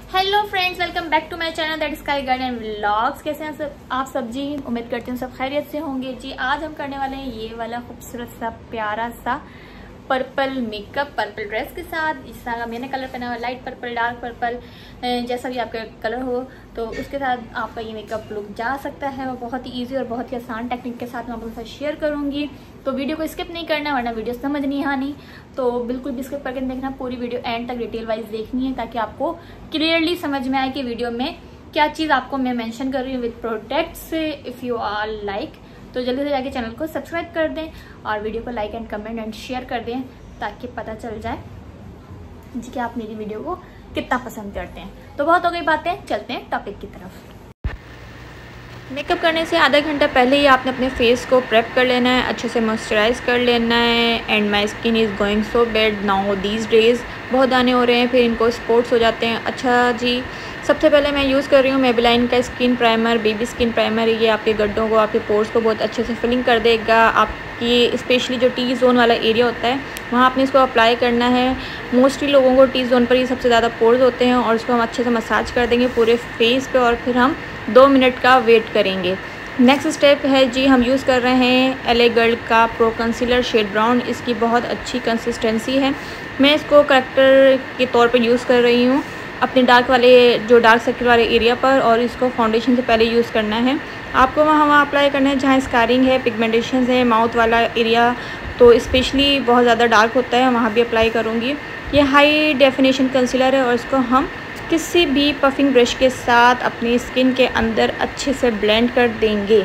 Hello friends, welcome back to my channel that sky garden vlogs. कैसे हैं सब आप सब जी? उम्मीद करती हूँ सब खैरियत से होंगे जी। आज हम करने वाले हैं ये वाला खूबसूरत सा प्यारा सा पर्पल मेकअप, पर्पल ड्रेस के साथ। इस तरह का मैंने कलर पहना हुआ, लाइट पर्पल, डार्क पर्पल, जैसा भी आपका कलर हो तो उसके साथ आपका ये मेकअप लुक जा सकता है। वो बहुत ही ईजी और बहुत ही आसान टेक्निक के साथ मैं आपके साथ शेयर करूँगी, तो वीडियो को स्किप नहीं करना वरना वीडियो समझ नहीं आनी। तो बिल्कुल भी स्किप करके देखना, पूरी वीडियो एंड तक डिटेल वाइज देखनी है ताकि आपको क्लियरली समझ में आए कि वीडियो में क्या चीज़ आपको मैं मेंशन कर रही हूँ with products. If you are like तो जल्दी से जाके चैनल को सब्सक्राइब कर दें और वीडियो को like and comment and share कर दें ताकि पता चल जाए जी कि आप मेरी वीडियो को कितना पसंद करते हैं। तो बहुत हो गई बातें, चलते हैं टॉपिक की तरफ। मेकअप करने से आधा घंटा पहले ही आपने अपने फेस को प्रेप कर लेना है, अच्छे से मॉइस्चराइज कर लेना है। And my skin is going so bad now these days. बहुत दाने हो रहे हैं, फिर इनको स्पॉट्स हो जाते हैं। अच्छा जी, सबसे पहले मैं यूज़ कर रही हूँ मेबेलाइन का skin primer, baby skin primer. ये आपके गड्ढों को, आपके पोर्स को बहुत अच्छे से फिलिंग कर देगा। आपकी स्पेशली जो टी जोन वाला एरिया होता है वहाँ आपने इसको अप्लाई करना है। मोस्टली लोगों को टी जोन पर ही सबसे ज़्यादा पोर्स होते हैं और इसको हम अच्छे से मसाज कर देंगे पूरे फेस पे और फिर हम 2 मिनट का वेट करेंगे। नेक्स्ट स्टेप है जी, हम यूज़ कर रहे हैं LA गर्ल का प्रो कंसीलर शेड ब्राउन। इसकी बहुत अच्छी कंसिस्टेंसी है। मैं इसको करेक्टर के तौर पे यूज़ कर रही हूँ अपने डार्क सर्कल वाले एरिया पर, और इसको फाउंडेशन से पहले यूज़ करना है। आपको वहाँ अप्लाई करना है जहाँ स्कारिंग है, पिगमेंटेशन है, माउथ वाला एरिया तो स्पेशली बहुत ज़्यादा डार्क होता है, वहाँ भी अप्लाई करूँगी। ये हाई डेफिनेशन कंसीलर है और इसको हम किसी भी पफिंग ब्रश के साथ अपनी स्किन के अंदर अच्छे से ब्लेंड कर देंगे।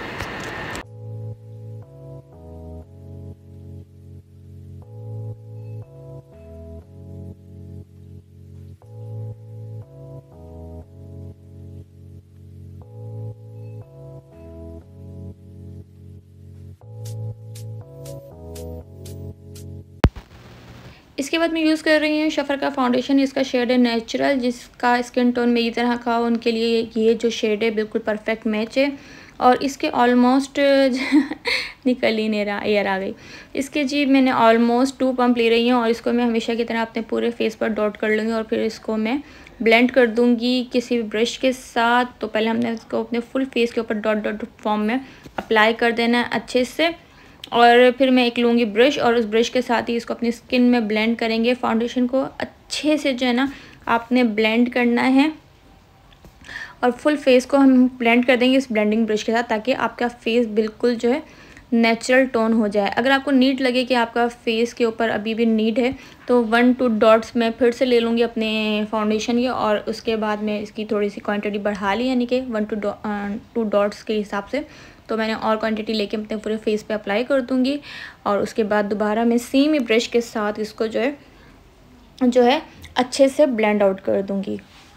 इसके बाद मैं यूज़ कर रही हूँ शफर का फाउंडेशन। इसका शेड है नेचुरल, जिसका स्किन टोन मेरी तरह का हो उनके लिए ये जो शेड है बिल्कुल परफेक्ट मैच है। और इसके ऑलमोस्ट निकल ही नहीं रहा, एयर आ गई इसके जी। मैंने ऑलमोस्ट 2 पंप ले रही हूँ और इसको मैं हमेशा की तरह अपने पूरे फेस पर डॉट कर लूँगी और फिर इसको मैं ब्लेंड कर दूँगी किसी भी ब्रश के साथ। तो पहले हमने इसको अपने फुल फेस के ऊपर डॉट डॉट फॉर्म में अप्लाई कर देना है अच्छे से, और फिर मैं एक लूँगी ब्रश और उस ब्रश के साथ ही इसको अपनी स्किन में ब्लेंड करेंगे। फाउंडेशन को अच्छे से जो है ना आपने ब्लेंड करना है और फुल फेस को हम ब्लेंड कर देंगे इस ब्लेंडिंग ब्रश के साथ ताकि आपका फेस बिल्कुल जो है नेचुरल टोन हो जाए। अगर आपको नीड लगे कि आपका फेस के ऊपर अभी भी नीड है तो 1-2 डॉट्स मैं फिर से ले लूँगी अपने फाउंडेशन के, और उसके बाद मैं इसकी थोड़ी सी क्वांटिटी बढ़ा ली, यानी कि 1-2 डॉट्स के हिसाब से। तो मैंने और क्वांटिटी लेके अपने पूरे फेस पे अप्लाई कर दूँगी और उसके बाद दोबारा मैं सेम ही ब्रश के साथ इसको जो है अच्छे से ब्लेंड आउट कर दूँगी।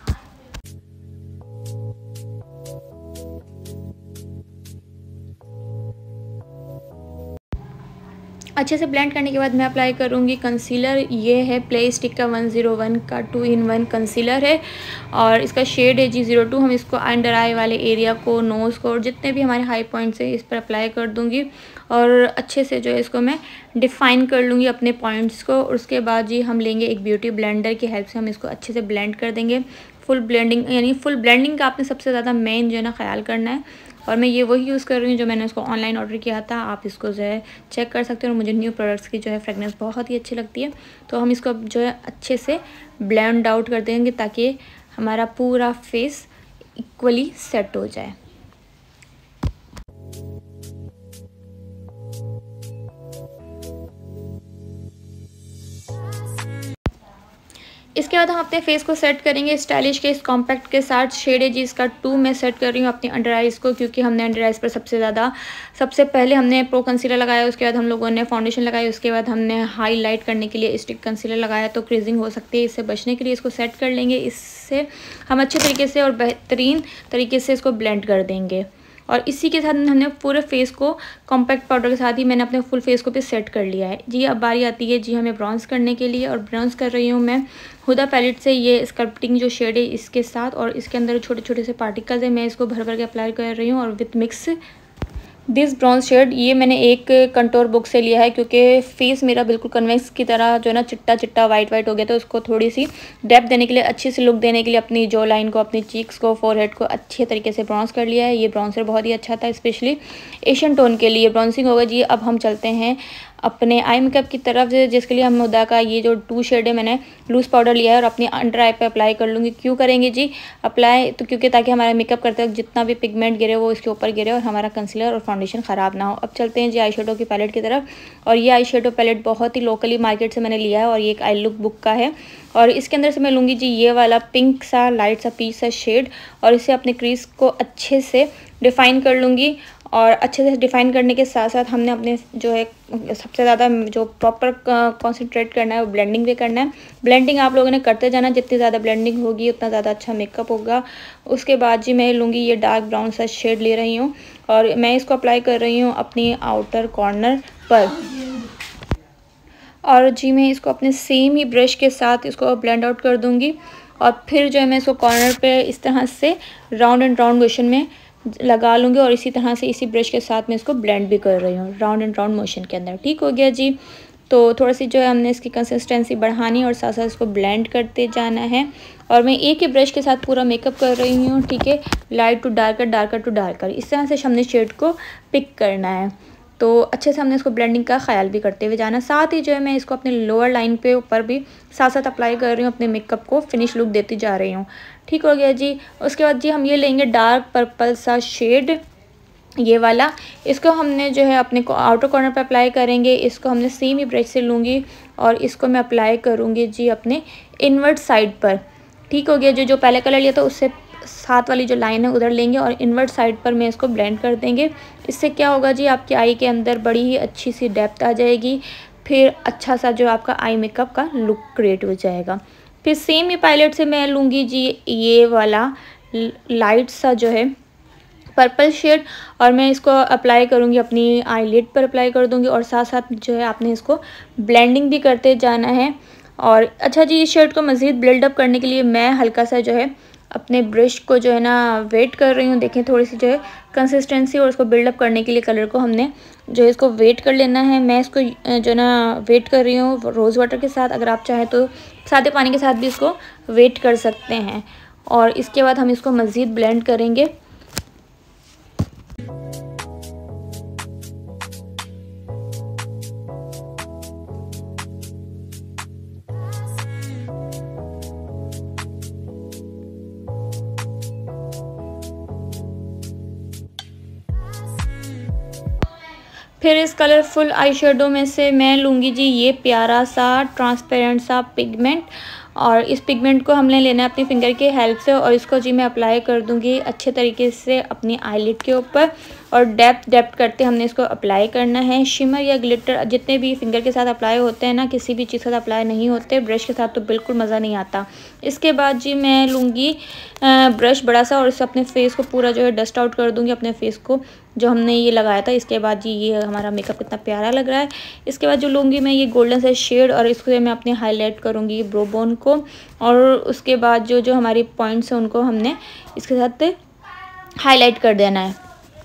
अच्छे से ब्लेंड करने के बाद मैं अप्लाई करूँगी कंसीलर। ये है प्ले स्टिक का 101 का 2-in-1 कंसीलर है और इसका शेड है G02। हम इसको अंडर आई वाले एरिया को, नोज़ को और जितने भी हमारे हाई पॉइंट्स हैं इस पर अप्लाई कर दूँगी और अच्छे से जो है इसको मैं डिफ़ाइन कर लूँगी अपने पॉइंट्स को। उसके बाद जी हम लेंगे एक ब्यूटी ब्लेंडर की हेल्प से हम इसको अच्छे से ब्लेंड कर देंगे। फुल ब्लेंडिंग, यानी फुल ब्लेंडिंग का आपने सबसे ज़्यादा मेन जो है ना ख्याल करना है। और मैं ये वही यूज़ कर रही हूँ जो मैंने उसको ऑनलाइन ऑर्डर किया था। आप इसको जो है चेक कर सकते हो और मुझे न्यू प्रोडक्ट्स की जो है फ्रेगनेंस बहुत ही अच्छी लगती है। तो हम इसको जो है अच्छे से ब्लेंड आउट कर देंगे ताकि हमारा पूरा फेस इक्वली सेट हो जाए। इसके बाद हम अपने फेस को सेट करेंगे स्टाइलिश के इस कॉम्पैक्ट के साथ। शेड है जी इसका 2 मैं सेट कर रही हूँ अपनी अंडर आइज़ को, क्योंकि हमने अंडर आइज़ पर सबसे पहले हमने प्रो कंसीलर लगाया, उसके बाद हम लोगों ने फाउंडेशन लगाई, उसके बाद हमने हाईलाइट करने के लिए स्टिक कंसीलर लगाया। तो क्रीजिंग हो सकती है, इससे बचने के लिए इसको सेट कर लेंगे। इससे हम अच्छे तरीके से और बेहतरीन तरीके से इसको ब्लेंड कर देंगे। और इसी के साथ हमने पूरे फेस को कॉम्पैक्ट पाउडर के साथ ही मैंने अपने फुल फेस को भी सेट कर लिया है जी। अब बारी आती है जी हमें ब्राउन्स करने के लिए, और ब्राउन्स कर रही हूँ मैं हुदा पैलेट से ये स्कल्पटिंग जो शेड है इसके साथ, और इसके अंदर छोटे छोटे से पार्टिकल्स है, मैं इसको भर भर के अप्लाई कर रही हूँ और विथ दिस ब्राउन शेड ये मैंने एक कंटोर बुक से लिया है, क्योंकि फेस मेरा बिल्कुल कन्वेक्स की तरह जो है ना चिट्टा चिट्टा वाइट वाइट हो गया, तो उसको थोड़ी सी डेप्थ देने के लिए, अच्छी सी लुक देने के लिए अपनी जो लाइन को, अपनी चीक्स को, फोरहेड को अच्छे तरीके से ब्राउन्स कर लिया है। ये ब्राउन्सर बहुत ही अच्छा था, स्पेशली एशियन टोन के लिए ब्राउन्सिंग होगा जी। अब हम चलते हैं अपने आई मेकअप की तरफ से, जिसके लिए हम हुदा का ये जो 2 शेड है मैंने लूज़ पाउडर लिया है और अपनी अंडर आई पे अप्लाई कर लूँगी। क्यों करेंगे जी अप्लाई, तो क्योंकि ताकि हमारा मेकअप करते वक्त जितना भी पिगमेंट गिरे वो इसके ऊपर गिरे और हमारा कंसीलर और फाउंडेशन ख़राब ना हो। अब चलते हैं जी आई शेडो की पैलेट की तरफ। और ये आई शेडो पैलेट बहुत ही लोकली मार्केट से मैंने लिया है और ये एक आई लुक बुक का है। और इसके अंदर से मैं लूँगी जी ये वाला पिंक सा लाइट सा पीच सा शेड, और इसे अपने क्रीज को अच्छे से डिफ़ाइन कर लूँगी। और अच्छे से डिफ़ाइन करने के साथ साथ हमने अपने जो है सबसे ज़्यादा जो प्रॉपर कंसंट्रेट करना है वो ब्लेंडिंग भी करना है। ब्लेंडिंग आप लोगों ने करते जाना, जितनी ज़्यादा ब्लेंडिंग होगी उतना ज़्यादा अच्छा मेकअप होगा। उसके बाद जी मैं लूँगी ये डार्क ब्राउन सा शेड ले रही हूँ और मैं इसको अप्लाई कर रही हूँ अपनी आउटर कॉर्नर पर। और जी मैं इसको अपने सेम ही ब्रश के साथ इसको ब्लेंड आउट कर दूँगी। और फिर जो है मैं इसको कॉर्नर पे इस तरह से राउंड एंड राउंड मोशन में लगा लूँगी और इसी तरह से इसी ब्रश के साथ मैं इसको ब्लेंड भी कर रही हूँ राउंड एंड राउंड मोशन के अंदर। ठीक हो गया जी। तो थोड़ा सी जो है हमने इसकी कंसिस्टेंसी बढ़ानी और साथ साथ इसको ब्लेंड करते जाना है। और मैं एक ही ब्रश के साथ पूरा मेकअप कर रही हूँ। ठीक है, light to darker, darker to darker, इस तरह से हमने शेड को पिक करना है। तो अच्छे से हमने इसको ब्लेंडिंग का ख्याल भी करते हुए जाना। साथ ही जो है मैं इसको अपने लोअर लाइन पे ऊपर भी साथ साथ अप्लाई कर रही हूँ, अपने मेकअप को फिनिश लुक देती जा रही हूँ। ठीक हो गया जी। उसके बाद जी हम ये लेंगे डार्क पर्पल सा शेड, ये वाला। इसको हमने जो है अपने आउटर कॉर्नर पे अप्लाई करेंगे। इसको हमने सेम ही ब्रश से लूँगी और इसको मैं अप्लाई करूँगी जी अपने इनवर्ट साइड पर। ठीक हो गया। जो पहले कलर लिया था उससे साथ वाली जो लाइन है उधर लेंगे और इनवर्ट साइड पर मैं इसको ब्लेंड कर देंगे। इससे क्या होगा जी आपकी आई के अंदर बड़ी ही अच्छी सी डेप्थ आ जाएगी, फिर अच्छा सा जो आपका आई मेकअप का लुक क्रिएट हो जाएगा। फिर सेम ही पैलेट से मैं लूँगी जी ये वाला लाइट सा जो है पर्पल शेड और मैं इसको अप्लाई करूँगी अपनी आईलिड पर अप्लाई कर दूँगी और साथ साथ जो है आपने इसको ब्लेंडिंग भी करते जाना है। और अच्छा जी इस शेड को मज़ीद बिल्डअप करने के लिए मैं हल्का सा जो है अपने ब्रश को जो है ना वेट कर रही हूँ। देखें थोड़ी सी जो है कंसिस्टेंसी और उसको बिल्डअप करने के लिए कलर को हमने जो है इसको वेट कर लेना है। मैं इसको जो है ना वेट कर रही हूँ रोज़ वाटर के साथ, अगर आप चाहें तो सादे पानी के साथ भी इसको वेट कर सकते हैं। और इसके बाद हम इसको मज़ीद ब्लेंड करेंगे। फिर इस कलरफुल आई शेडो में से मैं लूँगी जी ये प्यारा सा ट्रांसपेरेंट सा पिगमेंट और इस पिगमेंट को हमने लेना है अपनी फिंगर की हेल्प से और इसको जी मैं अप्लाई कर दूँगी अच्छे तरीके से अपनी आईलिड के ऊपर और डेप्थ करते हमने इसको अप्लाई करना है। शिमर या ग्लिटर जितने भी फिंगर के साथ अप्लाई होते हैं ना, किसी भी चीज़ के साथ अप्लाई नहीं होते, ब्रश के साथ तो बिल्कुल मज़ा नहीं आता। इसके बाद जी मैं लूँगी ब्रश बड़ा सा और इससे अपने फेस को पूरा जो है डस्ट आउट कर दूँगी, अपने फेस को जो हमने ये लगाया था। इसके बाद जी ये हमारा मेकअप कितना प्यारा लग रहा है। इसके बाद जो लूँगी मैं ये गोल्डन सा शेड और इसको मैं अपने हाईलाइट करूँगी ब्रो बोन को और उसके बाद जो हमारी पॉइंट्स हैं उनको हमने इसके साथ हाईलाइट कर देना है।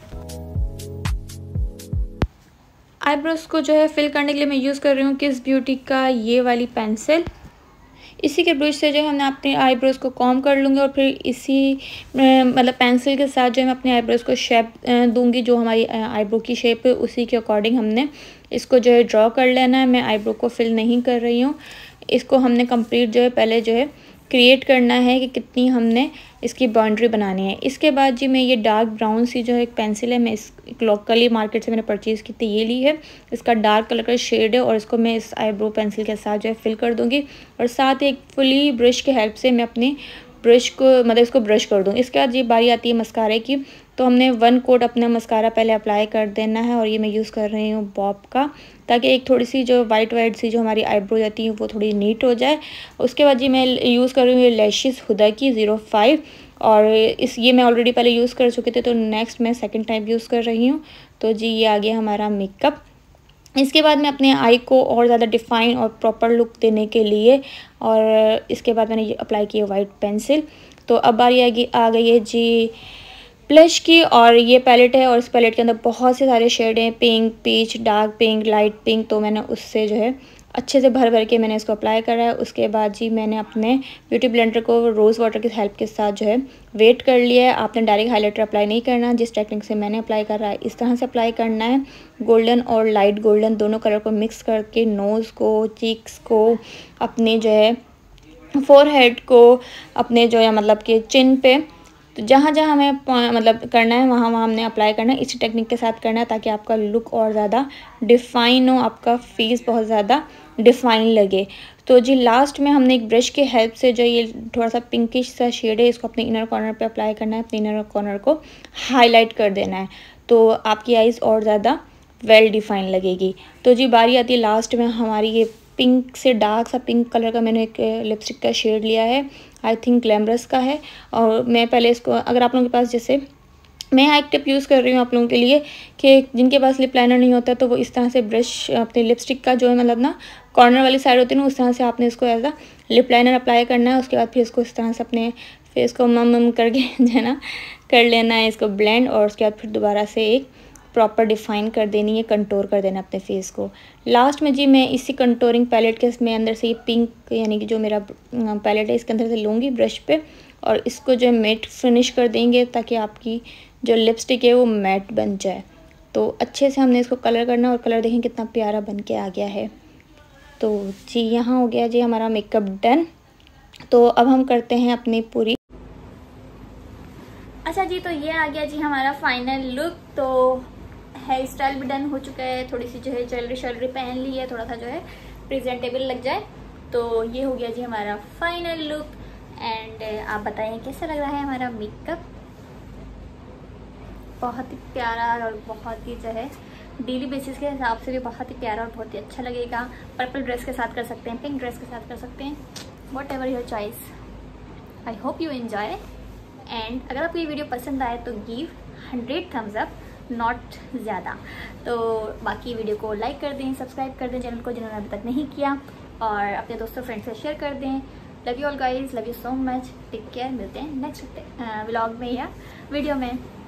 आईब्रोज को जो है फिल करने के लिए मैं यूज़ कर रही हूँ किस ब्यूटी का ये वाली पेंसिल। इसी के ब्रश से जो है हमने अपने आईब्रोज को कॉम कर लूँगी और फिर इसी मतलब पेंसिल के साथ जो है मैं अपने आईब्रोज को शेप दूँगी, जो हमारी आईब्रो की शेप है उसी के अकॉर्डिंग हमने इसको जो है ड्रॉ कर लेना है। मैं आईब्रो को फिल नहीं कर रही हूँ, इसको हमने कंप्लीट जो है पहले जो है क्रिएट करना है कि कितनी हमने इसकी बाउंड्री बनानी है। इसके बाद जी मैं ये डार्क ब्राउन सी जो है एक पेंसिल है, मैं इस लोकली मार्केट से मैंने परचेज़ की थी, ये ली है। इसका डार्क कलर का शेड है और इसको मैं इस आईब्रो पेंसिल के साथ जो है फिल कर दूँगी और साथ ही एक फुली ब्रश की हेल्प से मैं अपनी ब्रश को मतलब इसको ब्रश कर दूँ। इसके बाद ये बारी आती है मस्कारे की, तो हमने 1 कोट अपना मस्कारा पहले अप्लाई कर देना है और ये मैं यूज़ कर रही हूँ बॉब का, ताकि एक थोड़ी सी जो वाइट सी जो हमारी आईब्रो जाती है वो थोड़ी नीट हो जाए। उसके बाद जी मैं यूज़ कर रही हूँ लैशेस हुदा की 05 और ये मैं ऑलरेडी पहले यूज़ कर चुके थे, तो नेक्स्ट मैं सेकंड टाइम यूज़ कर रही हूँ। तो जी ये आ गया हमारा मेकअप। इसके बाद मैं अपने आई को और ज़्यादा डिफ़ाइन और प्रॉपर लुक देने के लिए और इसके बाद मैंने ये अप्लाई की है वाइट पेंसिल। तो अब बारी आ गई है जी ब्लश की। और ये पैलेट है और इस पैलेट के अंदर बहुत से सारे शेड हैं, pink, peach, dark pink, light pink. तो मैंने उससे जो है अच्छे से भर भर के मैंने इसको अप्लाई करा है। उसके बाद जी मैंने अपने ब्यूटी ब्लेंडर को रोज़ वाटर की हेल्प के साथ जो है वेट कर लिया है। आपने डायरेक्ट हाइलाइटर अप्लाई नहीं करना, जिस टेक्निक से मैंने अप्लाई कर रहा है इस तरह से अप्लाई करना है। गोल्डन और लाइट गोल्डन दोनों कलर को मिक्स करके नोज़ को, चीक्स को, अपने जो है फोरहेड को, अपने जो है मतलब कि चिन पे, तो जहाँ जहाँ हमें मतलब करना है वहाँ वहाँ हमने अप्लाई करना है। इसी टेक्निक के साथ करना है ताकि आपका लुक और ज़्यादा डिफ़ाइन हो, आपका फेस बहुत ज़्यादा डिफ़ाइन लगे। तो जी लास्ट में हमने एक ब्रश की हेल्प से जो ये थोड़ा सा पिंकिश सा शेड है इसको अपने इनर कॉर्नर पे अप्लाई करना है, अपने इनर कॉर्नर को हाईलाइट कर देना है, तो आपकी आइज़ और ज़्यादा वेल डिफ़ाइन लगेगी। तो जी बारी आती है लास्ट में हमारी ये पिंक से डार्क सा पिंक कलर का मैंने एक लिपस्टिक का शेड लिया है, आई थिंक ग्लैमरस का है। और मैं पहले इसको, अगर आप लोगों के पास, जैसे मैं एक टिप यूज़ कर रही हूँ आप लोगों के लिए कि जिनके पास लिप लाइनर नहीं होता तो वो इस तरह से ब्रश अपने लिपस्टिक का जो है मतलब ना कॉर्नर वाली साइड होती है ना, उस तरह से आपने इसको as a lip liner apply करना है। उसके बाद फिर इसको इस तरह से अपने फेस को मम करके जो है ना कर लेना है इसको ब्लेंड, और उसके बाद फिर दोबारा से एक प्रॉपर डिफ़ाइन कर देनी है, कंटोर कर देना अपने फेस को। लास्ट में जी मैं इसी कंटोरिंग पैलेट के इसमें अंदर से ये पिंक यानी कि जो मेरा पैलेट है इसके अंदर से लूँगी ब्रश पे, और इसको जो है मैट फिनिश कर देंगे ताकि आपकी जो लिपस्टिक है वो मैट बन जाए। तो अच्छे से हमने इसको कलर करना, और कलर देखें कितना प्यारा बन के आ गया है। तो जी यहाँ हो गया जी हमारा मेकअप डन। तो अब हम करते हैं अपनी पूरी। अच्छा जी, तो ये आ गया जी हमारा फाइनल लुक। तो हेयर स्टाइल भी डन हो चुका है, थोड़ी सी जो है ज्वेलरी पहन ली है, थोड़ा सा जो है प्रेजेंटेबल लग जाए। तो ये हो गया जी हमारा फाइनल लुक। एंड आप बताएं कैसा लग रहा है हमारा मेकअप। बहुत ही प्यारा और बहुत ही जो है डेली बेसिस के हिसाब से भी बहुत ही प्यारा और बहुत ही अच्छा लगेगा। पर्पल ड्रेस के साथ कर सकते हैं, पिंक ड्रेस के साथ कर सकते हैं, whatever your choice. I hope you enjoy. And अगर आपको ये वीडियो पसंद आए तो गिव 100 थम्स अप, नॉट ज़्यादा। तो बाकी वीडियो को लाइक कर दें, सब्सक्राइब कर दें चैनल को जिन्होंने अभी तक नहीं किया, और अपने दोस्तों फ्रेंड्स से शेयर कर दें। Love you all guys, love you so much, take care. मिलते हैं नेक्स्ट व्लॉग में या वीडियो में।